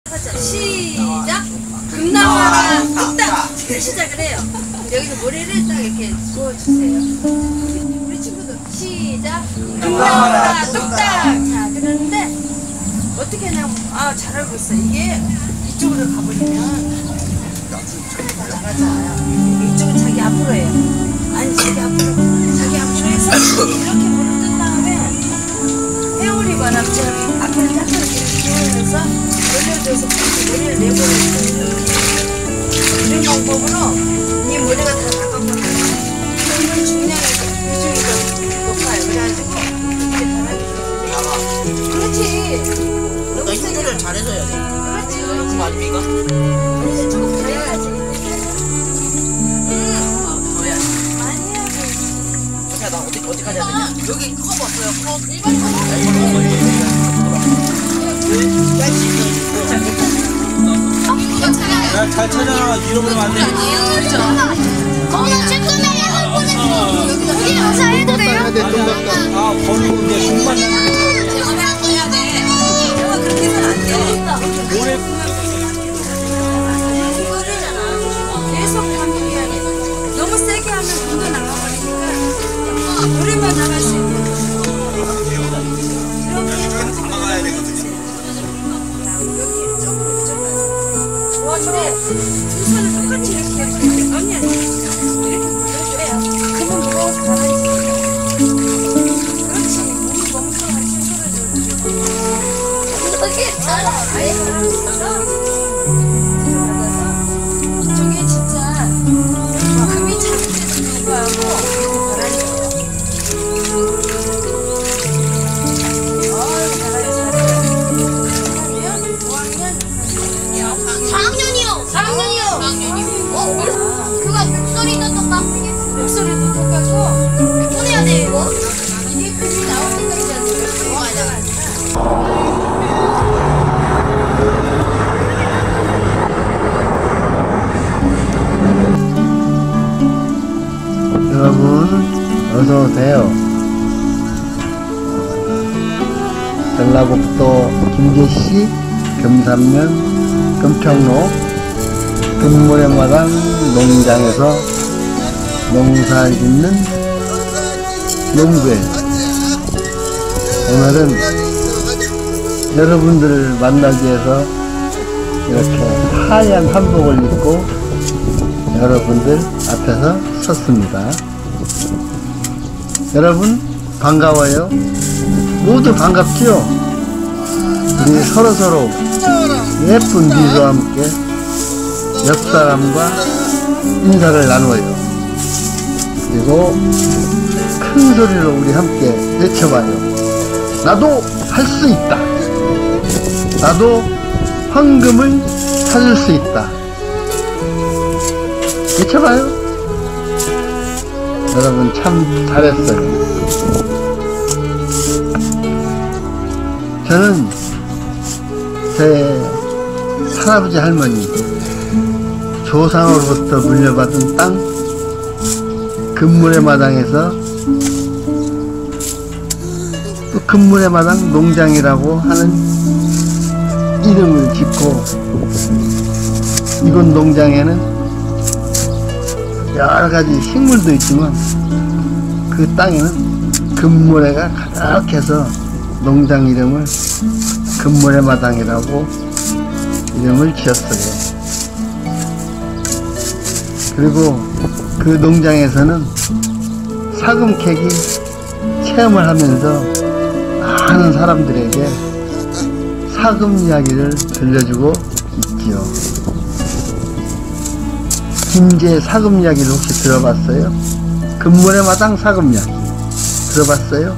시작! 금나와라 뚝딱! 시작을 해요. 여기서 머리를 딱 이렇게 부어주세요. 우리 친구들 시작! 금나와라 뚝딱! 자, 그러는데 어떻게 하냐면 잘 알고 있어. 이게 이쪽으로 가버리면 나가잖아요. 이쪽은 자기 앞으로 해요. 아니 자기 앞으로 해서 이렇게 물을 뜬 다음에 회오리 바람처럼 앞으로 딱 이렇게 해서 올려줘서 머리를 내보내요. 이런 방법으로 이 머리가 다 나가버려요. 이건 중량이 비중이 더 높아요. 그래가지고 이렇게 달아주세요. 그렇지. 나 힘들을 잘해서 해야 돼. 그렇지. 그럼 아닙니까? 아니 조금 더 해야지. 더 해야지. 많이 해야지. 나 어디까지 해야 되냐? 여기 컵 없어요, 컵. 잘 찾아. 잃어버리면 안 돼. 거기서 최근에 한 번에 여기 가서 해도 돼요? 버리고 이제 흉만 해야 돼. 그렇게 해서는 안 돼. 오래 계속 감기해야 돼. 너무 세게 하면 물도 나가버리니까 오래만 나갈 수 있는 나가야 되거든요. 와, 근데 두 손을 똑같이 이렇게 언니 이렇게 물려줘야 그만 무거워서 가라앉지. 그렇지. 몸이 멍청한 친구를 여기 잘라. 아예 가라앉아서 이쪽에 진짜 금이 자극돼서 불구하고 이렇게 가라앉아요. 잘하면 5학년 4학년이요. 4학년이요. 그거 목소리도 똑같게. 목소리도 똑같고 몇 번 해야 돼 이거? 이게 금이 나올 때까지 하는 거예요. 맞아 맞아. 여러분 어서 오세요. 전라북도 김제시 금산면 금평로 금모래마당 농장에서 농사 짓는 농부예요. 오늘은 여러분들을 만나기 위해서 이렇게 하얀 한복을 입고 여러분들 앞에서 섰습니다. 여러분 반가워요. 모두 반갑지요? 우리 서로서로 예쁜 미소와 함께 옆사람과 인사를 나누어요. 그리고 큰 소리로 우리 함께 외쳐봐요. 나도 할 수 있다. 나도 황금을 찾을 수 있다. 외쳐봐요. 여러분 참 잘했어요. 저는 제 할아버지 할머니 조상으로부터 물려받은 땅 금물의 마당에서 또 금물의 마당 농장이라고 하는 이름을 짓고 이곳 농장에는 여러가지 식물도 있지만 그 땅에는 금모래가 가득해서 농장 이름을 금모래 마당이라고 이름을 지었어요. 그리고 그 농장에서는 사금 캐기 체험을 하면서 많은 사람들에게 사금 이야기를 들려주고 있지요. 김제 사금 이야기를 혹시 들어봤어요? 금모래 마당 사금 이야기 들어봤어요?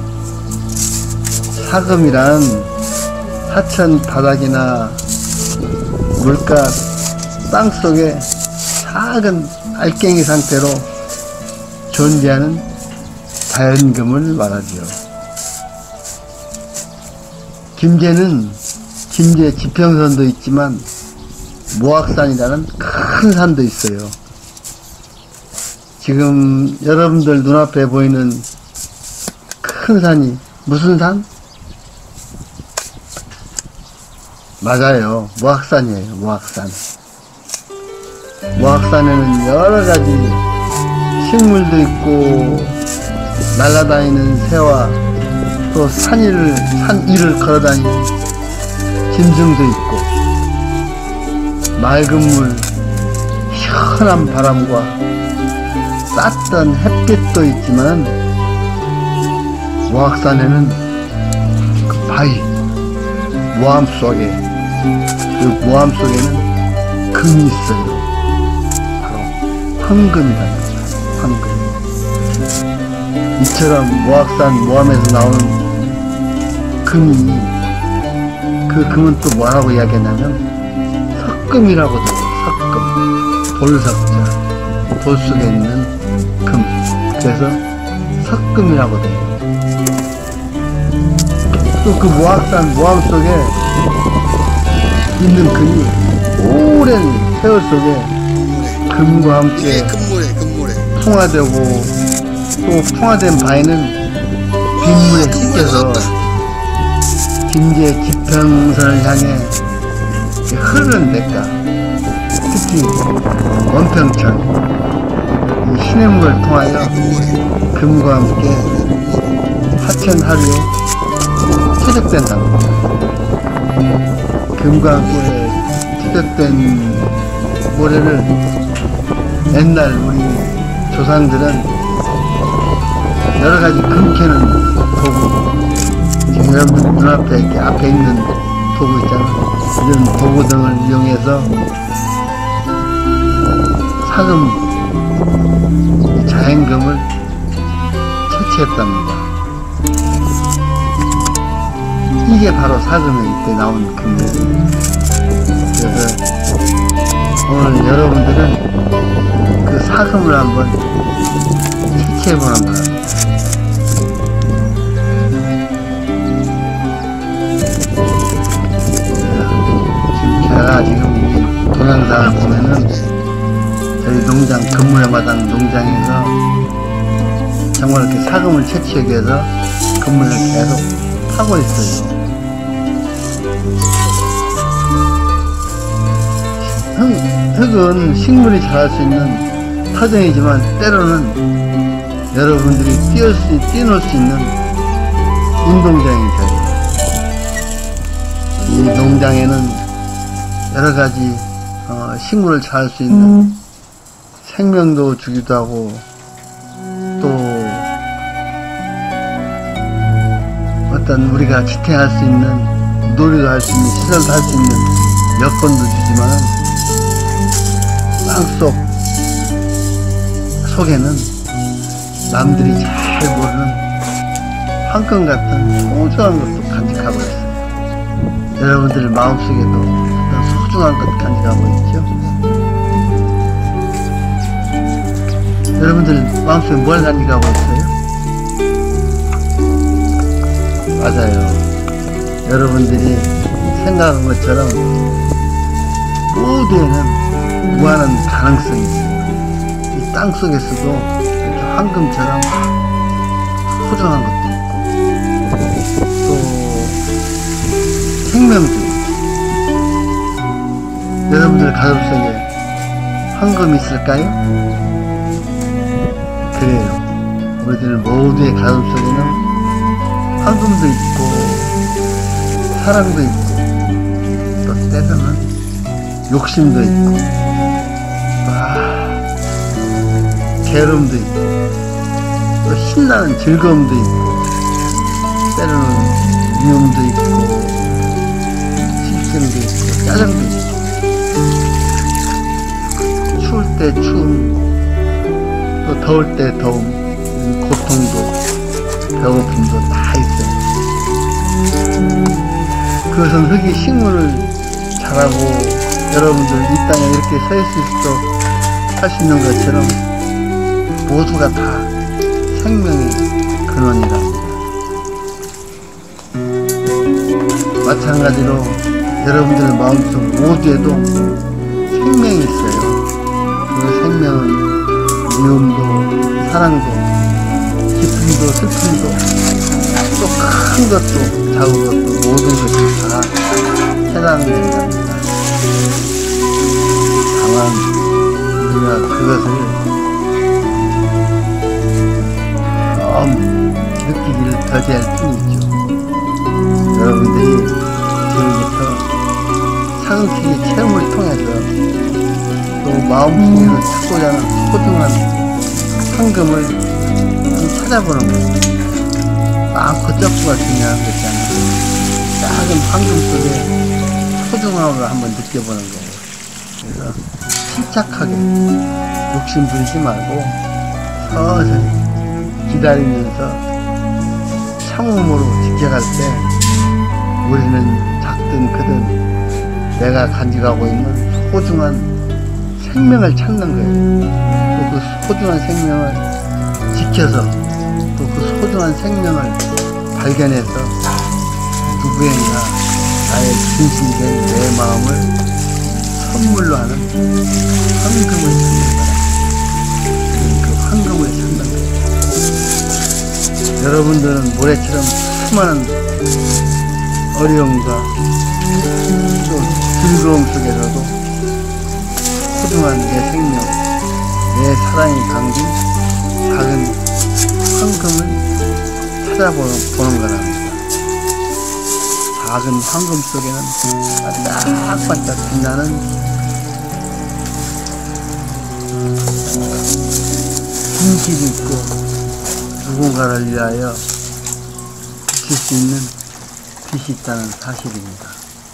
사금이란 하천 바닥이나 물가 땅속에 작은 알갱이 상태로 존재하는 자연금을 말하지요. 김제는 김제 지평선도 있지만 모악산이라는 큰 산도 있어요. 지금 여러분들 눈앞에 보이는 큰 산이 무슨 산? 맞아요. 무악산이에요. 무악산. 무악산에는 여러 가지 식물도 있고 날아다니는 새와 또 산 위를 걸어다니는 짐승도 있고 맑은 물, 시원한 바람과 따뜻한 햇빛도 있지만 무악산에는 그 바위, 모함 속에 그 모함 속에는 금이 있어요. 바로 황금이랍니다. 황금. 이처럼 무악산 모함에서 나오는 금이 그 금은 또 뭐라고 이야기하냐면 석금이라고 해요. 석금. 돌석자. 돌 속에 있는 금. 그래서 석금이라고 돼요. 또 그 무악산 모함 속에 있는 금이 오랜 세월 속에 금과 함께 금모래. 풍화되고 또 풍화된 바위는 빗물에 씻겨서 김제 지평선을 향해 흐르는 데가 특히 원평천 이 시냇물을 통하여 금과 함께 하천 하류에 퇴적된답니다. 금과 함께 퇴적된 모래를 옛날 우리 조상들은 여러가지 금 캐는 도구, 지금 여러분들 눈앞에 이렇게 앞에 있는 도구 있잖아요. 이런 도구 등을 이용해서 사금, 자연금을 채취했답니다. 이게 바로 사금에 이때 나온 금이에요. 그래서 오늘 여러분들은 그 사금을 한번 채취해보는 거랍니다. 제가 지금 이 동영상을 보면은 저희 농장, 금물의 마당 농장에서 정말 이렇게 사금을 채취하기 위해서 금물을 계속 파고 있어요. 흙은 식물이 자랄 수 있는 터전이지만 때로는 여러분들이 뛰놀 수 있는 운동장이 돼요. 이 농장에는 여러 가지 식물을 자랄 수 있는 생명도 주기도 하고 또 어떤 우리가 지탱할 수 있는 놀이도 할 수 있는 시설도 할 수 있는 여건도 주지만 땅속 속에는 남들이 잘 모르는 황금 같은 소중한 것도 간직하고 있어요. 여러분들 마음속에도 어떤 소중한 것 간직하고 있죠. 여러분들 마음속에 뭘 간직하고 있어요? 맞아요. 여러분들이 생각한 것처럼 모두에는 무한한 가능성이 있어요. 이 땅 속에서도 이렇게 황금처럼 소중한 것도 있고 또 생명도 있고 여러분들 가슴속에 황금이 있을까요? 그래요. 우리들 모두의 가슴속에는 황금도 있고 사랑도 있고 또 때로는 욕심도 있고 게으름도 있고 또 신나는 즐거움도 있고 때로는 미움도 있고 실증도 있고 짜증도 있고 추울 때 추움 또 더울 때 더움 고통도 배고픔도 다 있어요. 그것은 흙이 식물을 자라고 여러분들 이 땅에 이렇게 서 있을 수 할 수 있는 것처럼 모두가 다 생명의 근원이랍니다. 마찬가지로 여러분들의 마음속 모두에도 생명이 있어요. 그 생명은 미움도 사랑도 기쁨도 슬픔도 또 큰 것도 작은 것도 모든 것이 다 해당된답니다. 다만 우리가 그것을 너무 느끼기를 더디할 뿐이죠. 여러분들이 지금부터 사극기기 체험을 통해서 또 마음속에서 찾고자 하는 소중한 황금을 좀 찾아보는 거예요. 많고 적고가 중요한 것이 아니라 작은 황금 속에 소중함을 한번 느껴보는 거예요. 그래서 침착하게 욕심 부리지 말고 서서히 기다리면서 참음으로 지켜갈 때 우리는 작든 크든 내가 간직하고 있는 소중한 생명을 찾는 거예요. 또 그 소중한 생명을 지켜서 또 그 소중한 생명을 발견해서 누구에게나 나의 진실된 내 마음을 선물로 하는 황금을 찾는 거야. 그 황금을 찾는 거예요. 여러분들은 모래처럼 수많은 어려움과 또 즐거움 속에서도 소중한 내 생명, 내 사랑이 담긴 작은 황금을 찾아보는 거랍니다. 작은 황금 속에는 반짝반짝 빛나는 진실이 있고 누군가를 위하여 비칠 수 있는 빛이 있다는 사실입니다.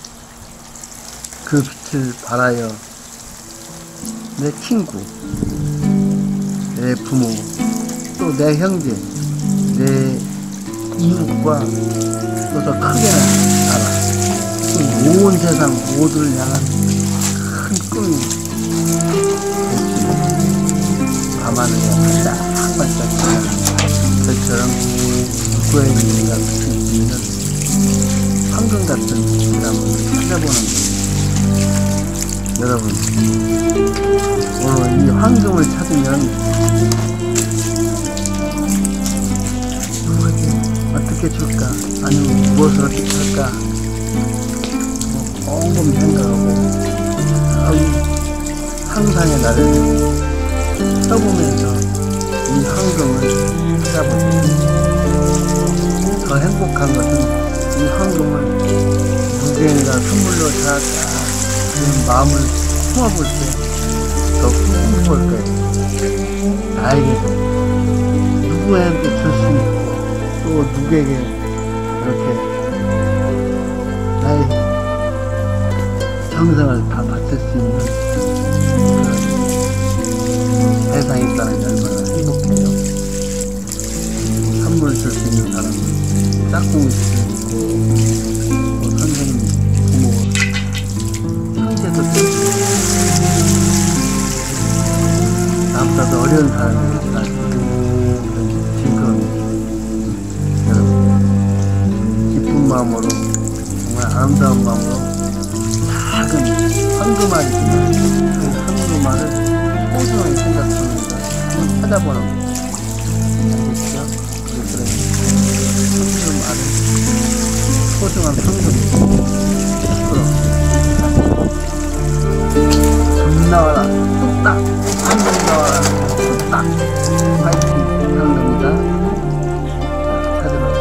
그 빛을 발하여 내 친구, 내 부모, 또 내 형제, 내 이웃과 또 더 크게는 나라, 온 세상 모두를 향한 큰 꿈이 밤하늘에 반짝반짝 빛나는 별처럼 누구에게나 비칠 수 있는 황금 같은 사람을 찾아보는 거예요. 여러분, 오늘 이 황금을 찾으면 누구에게 어떻게 줄까? 아니면 무엇을 어떻게 할까? 곰곰이 생각하고 상상의 나를 써보면서 이 황금을 찾아보세요. 더 행복한 것은 이 황금을 누구에게나 선물로 다 마음을 품어볼 때 더 꿈꿔볼 거예요. 나에게도 누구에게 줄 수 있고 또 누구에게 이렇게 나의 정성을 다 바칠 수 있는 그런 세상이 있다는 게 얼마나 행복해요. 선물을 줄 수 있는 사람은 짝꿍일 수 있고 또 선생님, 부모, 형제도 나보다도 어려운 사람에게 갈 수 있는 그런 즐거움이 여러분 기쁜 마음으로 정말 아름다운 마음으로 작은 황금알이지만 그 황금알을 소중하게 생각하면서 한번 찾아보는 거예요. 알겠죠? 그래서 황금알을 소중한 황금을 금 나와라 뚝딱 황금 나와라 뚝딱 파이팅 하는 겁니다. 찾으러